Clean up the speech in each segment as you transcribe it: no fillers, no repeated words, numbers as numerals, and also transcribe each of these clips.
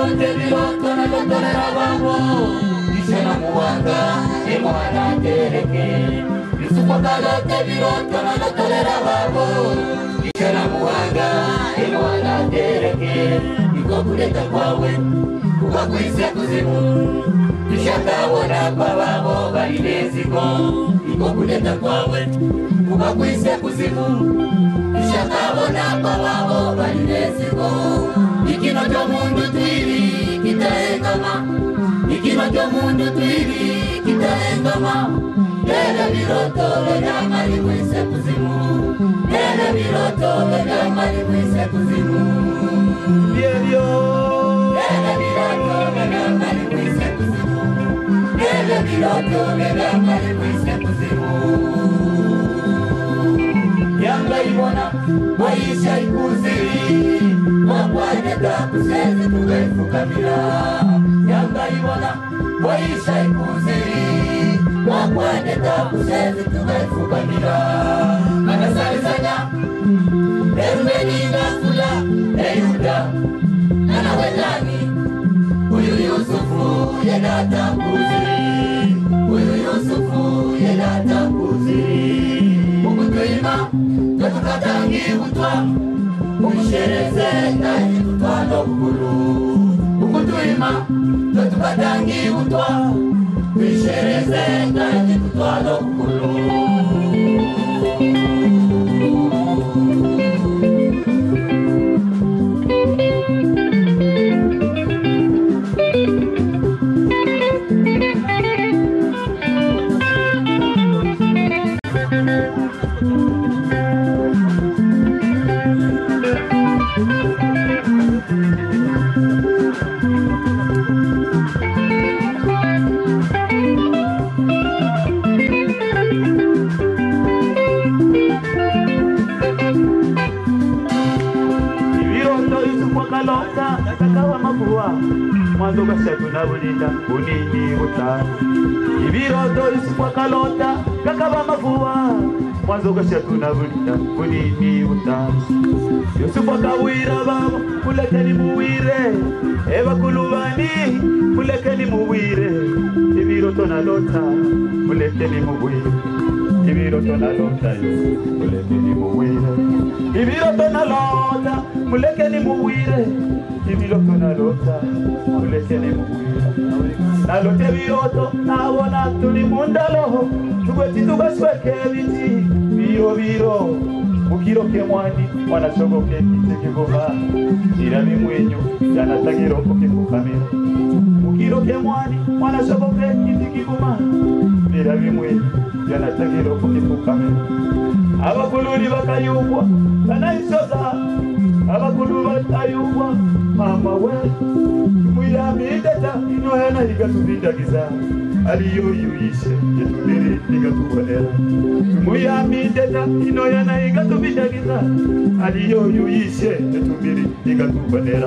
Bironte biroto na lotorera babo Ishana muwanga Emwana tereke Yusufa kalote biroto na lotorera babo Ishana muwanga Emwana tereke Iko kuleta kwawe Kuka kuise kuzimu Ishakawona kwa babo Balineziko Iko kuleta kwawe Kuka kuise kuzimu Ishakawona kwa babo Balineziko Ikino jo mundu twiri kitaengama Ikino jo mundu twiri kitaengama Nene biroto venya mwise kuzimu Nene biroto venya mwise kuzimu Bierio Nene biroto venya mwise kuzimu Nene biroto venya mwise kuzimu Yanga ibona maisha ikuziri Mwakwandeta kusezi tuwefukamira Yanga ibona maisha ikuziri Mwakwandeta kusezi tuwefukamira Manasalizanya Erumeni ngafula Eyuda Nana welani Uyu Yusufu yedata kuziri Uyu Yusufu yedata kuziri Ukutuima Tutukatangi utwa Ushereze ndani tutwalo kulu Ukutuima Tutukatangi utwa Ushereze ndani tutwalo kulu Mwanzo kashetu na bulinda unini utano Ibiroto isipwa kalota kakaba mavua Mwanzo kashetu na bulinda unini utano Yusufu kawira baba mulekeni muwire Eva kulubani mulekeni muwire Ibiroto na lota mulekeni muwire Ibiroto na lota mulekeni muwire Ibiroto na lota mulekeni muwire Ibiroto na lota mulekeni muwire Nalote biroto nabona tuli mundalo Tugweti tugasweke biti Biro biro Mukiroke mwani Mwanashogoke kite kigoma Irabi mwenyu Yanatagiro koke kukamera Mukiroke mwani Mwanashogoke kite kigoma Irabi mwenyu Yanatagiro koke kukamera Abakuluri bakayubwa Kanaisoza Abakulu batayubwa Mama we Muyamideta Inohena higatubindagiza Aliyo yuyishe Yetubiri higatubonera Muyamideta Inohena higatubindagiza Aliyo yuyishe Yetubiri higatubonera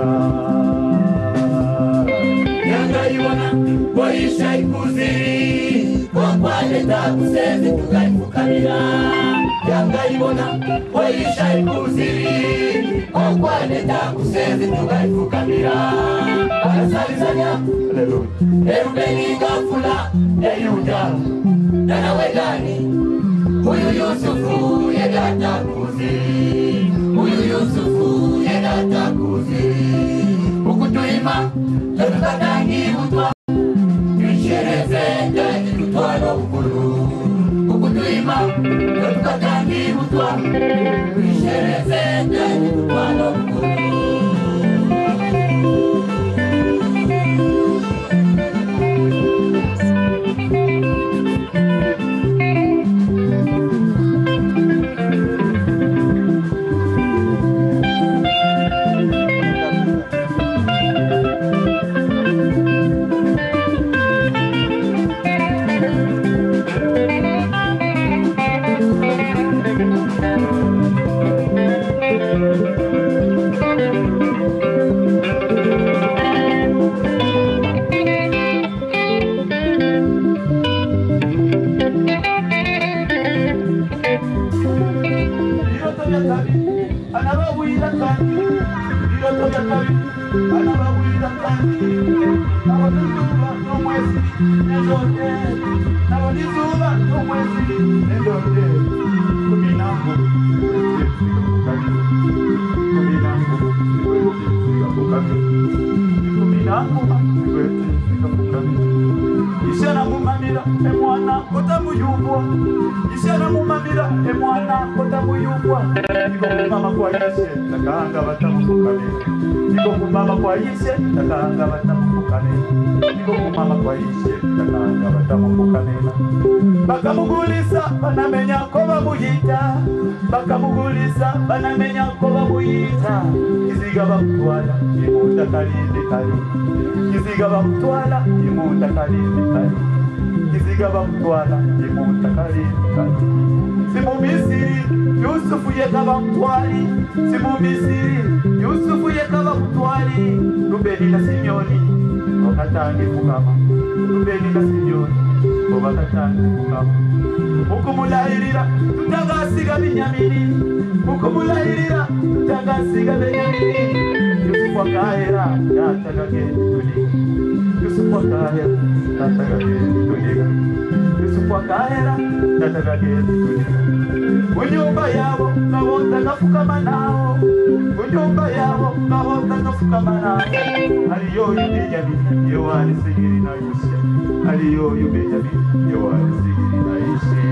Yanga ibona Boisha ikuziri Kwakwaleta kusezi tukaifukamira Yanga ibona Boisha ikuziri Kwakwaleta kusezi tukaifukamira Manasalizanya Erubeni ngafula Eyuda Nana welani Uyu Yusufu yedata kuziri Uyu Yusufu yedata kuziri Ukutuima Tutukatangi utwa Tushereze ndani tutwalo ukulu Ukutuima Tutukatangi utwa Tushereze ndani tutwalo ukulu anabawira kandi nabona izuba n'umwezi n'indote nabona izuba n'umwezi n'indote kuminango Ishana mumamira emwana kotamuyubwa Ishana mumamira emwana kotamuyubwa Niko kumama kwa Yeshe takanga batamukane Niko kumama kwa Yeshe takanga batamukane Niko kumama kwa Yeshe takanga batamukane Bakamugulisa banamenya ko bamuyita Bakamugulisa banamenya ko bamuyita Kiziga bamutwala imunda kalinde kali Kiziga bamutwala imunda kalinde kali Kiziga bamutwala imunda kalinde kali Simu Misiri Yusufu yeka bamutwali Simu Misiri Yusufu yeka bamutwali Rubeni na Simeoni wakatangi kukama Rubeni na Simeoni wakatangi kukama Mukumulahirira tutagasiga Benyamini Mukumulahirira tutagasiga Benyamini Yusufu akahera yatagagenda tuniga Yusufu akahera yatagagenda tuniga Yusufu akahera yatagagenda tuniga Unyumba yabo ngabonda gafukama nao Unyumba yabo ngabonda gafukama nao Aliyo Benyamini yewali sigiri na Yushe Aliyo Benyamini yewali sigiri na Yushe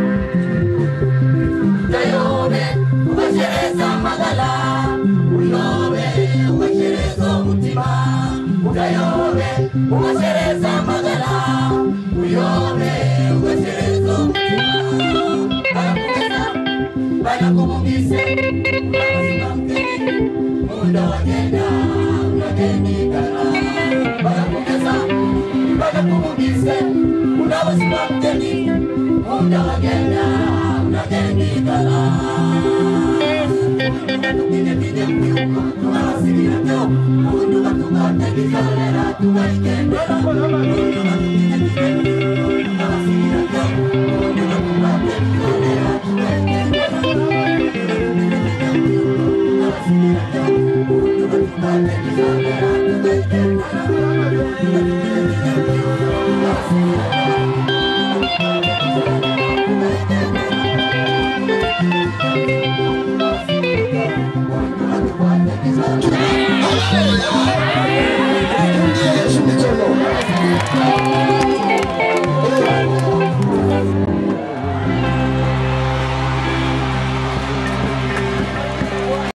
Uyobe ubashereza magala Uyobe ubashereza umutima Uyobe ubashereza magala Uyobe ubashereza umutima Banakumugise Unabasima mkeni Munda wagenda Unageni kara Banakumugise Unabasima mkeni Munda wagenda Unageni kara Tukine mkiuko Tunawasili na keo Mundu katunga Tegizolera Tugaikende